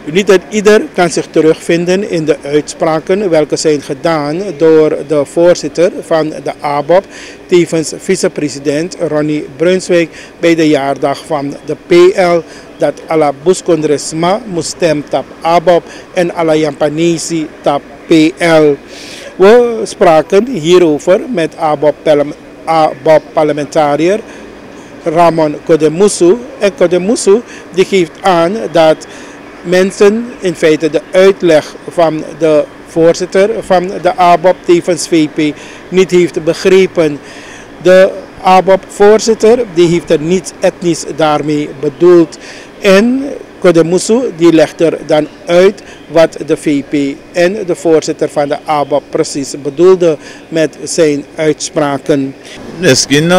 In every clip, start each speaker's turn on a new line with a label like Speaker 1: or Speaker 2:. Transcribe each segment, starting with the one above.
Speaker 1: Niet ieder kan zich terugvinden in de uitspraken welke zijn gedaan door de voorzitter van de ABOP, tevens vicepresident Ronnie Brunswijk bij de jaardag van de PL, dat alla buskondresma moest stem tap ABOP en alla Jampanese tap PL. We spraken hierover met ABOP parlementariër Ramon Kodemoesoe. En Kodemoesoe die geeft aan dat mensen in feite de uitleg van de voorzitter van de ABOP tevens VP niet heeft begrepen. De ABOP-voorzitter die heeft er niets etnisch daarmee bedoeld. En Kodemoesoe die legt er dan uit wat de VP en de voorzitter van de ABOP precies bedoelde met zijn uitspraken.
Speaker 2: Misschien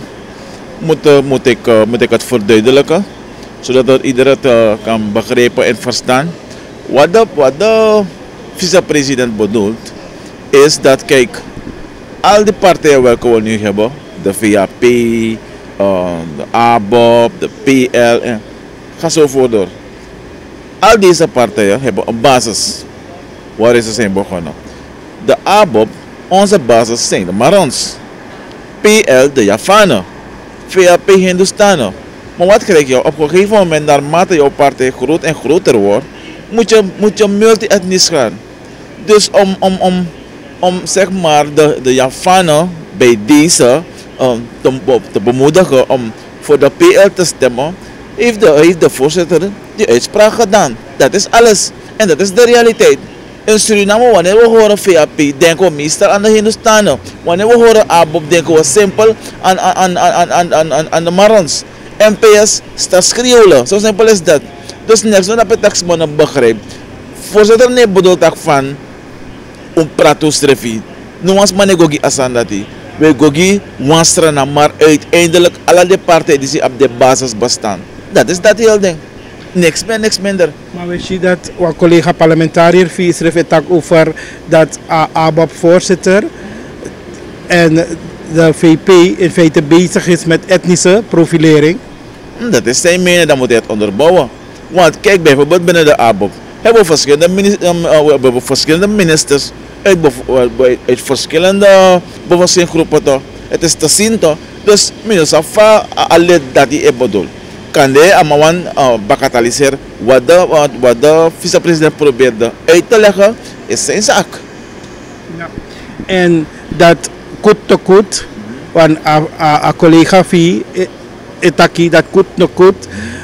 Speaker 2: moet ik het verduidelijken, zodat iedereen het kan begrijpen en verstaan. Wat de vicepresident bedoelt, is dat, kijk, al die partijen welke we nu hebben, de VAP, de ABOP, de PL, ga zo voor door. Al deze partijen hebben een basis waar ze zijn begonnen. De ABOP, onze basis zijn de Marons. PL, de Javanen. VAP, Hindustanen. Maar wat krijg je? Op een gegeven moment, naarmate jouw partij groot en groter wordt, moet je multi-etnisch gaan. Dus om zeg maar de Javanen bij deze te bemoedigen om voor de PL te stemmen, heeft de voorzitter die uitspraak gedaan. Dat is alles. En dat is de realiteit. In Suriname, wanneer we horen VAP, denken we meestal aan de Hindustanen. Wanneer we horen ABOP, denken we simpel aan de Marons. NPS staat schreeuwen. Zo simpel is dat. Dus niks dat je taxman begrijpt. Voorzitter, nee bedoelt dat van prato strefi. Nu was man gogi asandati. We gogi wanstra maar uiteindelijk alle de partijen die op de basis bestaan. Dat is dat heel ding. Niks meer, niks minder.
Speaker 1: Maar we zien dat wat collega parlementariër schreef het over dat ABOP-voorzitter en de VP in feite bezig is met etnische profilering.
Speaker 2: Dat is zijn mening, dan moet hij het onderbouwen. Want kijk bijvoorbeeld binnen de ABOP hebben we verschillende ministers uit verschillende bevolkingsgroepen toch. Het is te zien toch. Dus minstens alleen dat hij bedoelt. Kan hij aan bagatelliseren wat de vicepresident probeerde uit te leggen, is zijn zaak.
Speaker 1: Ja. En dat goed te goed, want een collega van Itaki dat goed te goed,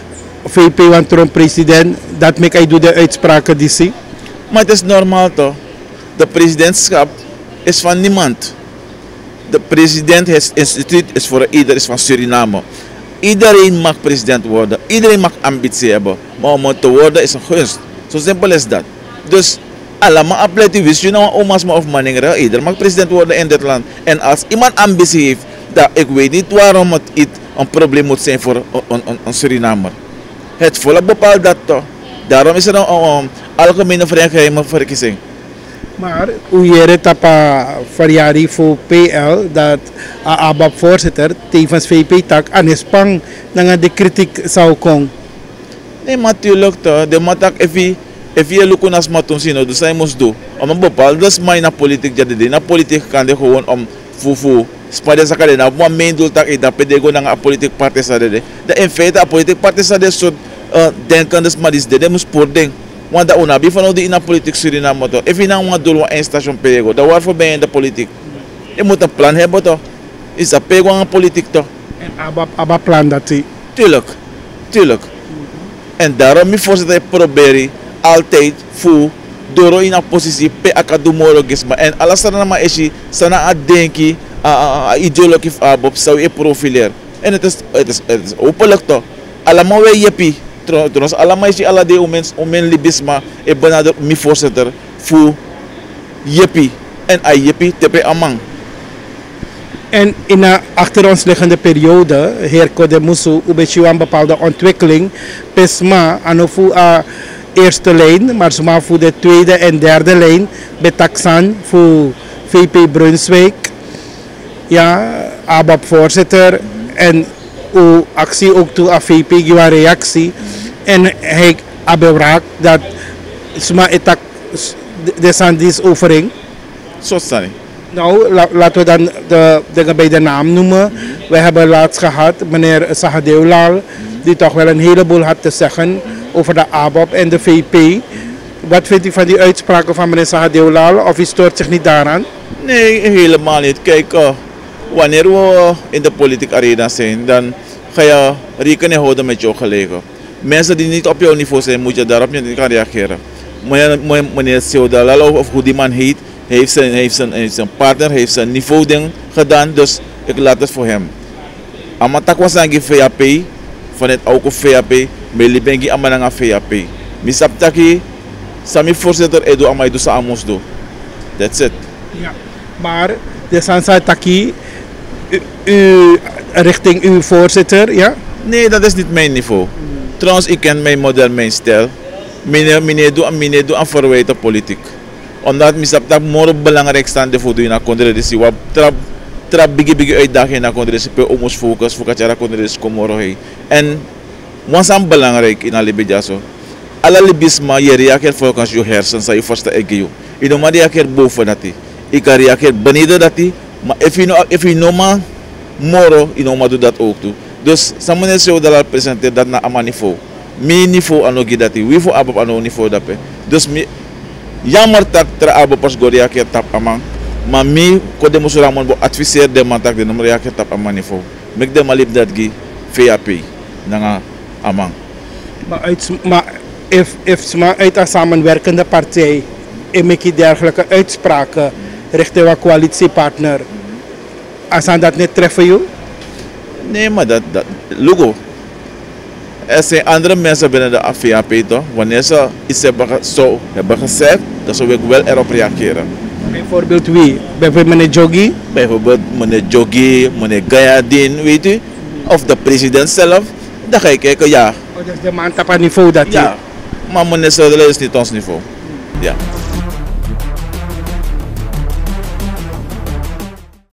Speaker 1: VP van Trump president, dat maakt hij de uitspraken die zie.
Speaker 2: Maar het is normaal toch? De presidentschap is van niemand. De president, het instituut is voor iedereen, is van Suriname. Iedereen mag president worden, iedereen mag ambitie hebben, maar om het te worden is een gunst. Zo simpel is dat. Dus allemaal appelletten, wist je nou oma's of maningeren, iedereen mag president worden in dit land. En als iemand ambitie heeft, dat ik weet niet waarom het een probleem moet zijn voor een Surinamer. Het volk bepaalt dat toch. Daarom is er een algemene verkiezing.
Speaker 1: Maar hoe je het op verjaardag voor PL, dat ABOP-voorzitter tevens VP-tak aan de spang naar de kritiek zou komen?
Speaker 2: Nee, maar natuurlijk toch. De matak if je lukt naar smaton zien, dus hij moest doen. Om een bepaalde smaak naar politiek jadi. Na politiek kan je gewoon om fufu. Spade zakade na wat mijn doel tak dat pedego naar een politieke partij sade. De in feite een politieke partij sade soort denken dus maar is de moest poording. Want dat onabi van die in de politiek Suriname toch. If je nou wat doel wat een station pedego, dat waarvoor ben je in de politiek? Je moet een plan hebben toch. Is dat pego aan politiek toch?
Speaker 1: En ABA plan dat hij.
Speaker 2: Tuurlijk. En daarom mijn voorzitter probeer altijd voor door in een positie pe academologisme en alles dan maar is je sana denki ideologie ABOP zou je profileren. En het is openlijk toch. Allemaal wij jeppie. Trouwens, allemaal is je alle de omen libisma en benader mijn voorzitter voor jeppie en a jeppie tepe amang.
Speaker 1: En in de achter ons liggende periode, heer Kodemoesoe, u een bepaalde ontwikkeling, pesma aan voor eerste lijn, maar zomaar voor de tweede en derde lijn, betaksan voor VP Brunswijk, ja, ABOP-voorzitter en uw actie ook toe aan VP, uw reactie. En hij abewraak dat sma etak descendis overing.
Speaker 2: Zo staan.
Speaker 1: Nou, laten we dan bij de naam noemen. We hebben laatst gehad meneer Sahadeulal, die toch wel een heleboel had te zeggen over de ABOP en de VP. Wat vindt u van die uitspraken van meneer Sahadeulal? Of u stoort zich niet daaraan?
Speaker 2: Nee, helemaal niet. Kijk, wanneer we in de politieke arena zijn, dan ga je rekening houden met jouw collega. Mensen die niet op jouw niveau zijn, moet je daarop niet gaan reageren. Meneer Sahadeulal, of hoe die man heet, heeft zijn partner, heeft zijn niveau ding gedaan, dus ik laat het voor hem. Amatak was aan VAP, van het ook VAP, maar ik ben aan VAP. Misaptaki, Sami voorzitter, Edo Amaido sa Amos do. That's it.
Speaker 1: Ja, maar de Sansa Taki, u richting uw voorzitter, ja?
Speaker 2: Nee, dat is niet mijn niveau. Trouwens, ik ken mijn model, mijn stijl. Meneer doe aan verwijten politiek. Omdat misaptak morgen belangrijk staan voor doen naar controle. Wat trap bigi uitdaging naar controle. Pe omos focus, voor dat controle komoro hei. En wat is belangrijk in alibejaso? Alle libisma je reageert volgens je hersens, je vaste egeo. Je doet maar reageert boven dat. Ik kan reageren beneden dat. Maar if you know ma moro, je know maar doe dat ook toe. Dus samen zo dat al presenteer dat naar een niveau. Mijn niveau aan ook dat. Wie voor abab aan niveau dat. Dus jammer dat er abo pas goria ke tap amang, maar mi Kodemoesoe ramon bo adviseer de man tak de nummer ya ke tap amang niveau. Mek de malip dat gi VAP nanga amang.
Speaker 1: Maar if sma uit een samenwerkende partij en mek dergelijke uitspraken richting een coalitiepartner, als aan dat niet treffen jou?
Speaker 2: Nee, maar dat logo. Er zijn andere mensen binnen de VAP toch? Wanneer ze iets hebben gezegd, dan zou ik wel erop reageren.
Speaker 1: Bijvoorbeeld wie? Bijvoorbeeld meneer Jogi?
Speaker 2: Bijvoorbeeld meneer Jogi, meneer Gayadin, weet u? Of de president zelf. Dan ga ik kijken, ja.
Speaker 1: Oh, dat is de man op een niveau dat
Speaker 2: ja, maar meneer Sahadeulal is niet ons niveau. Ja.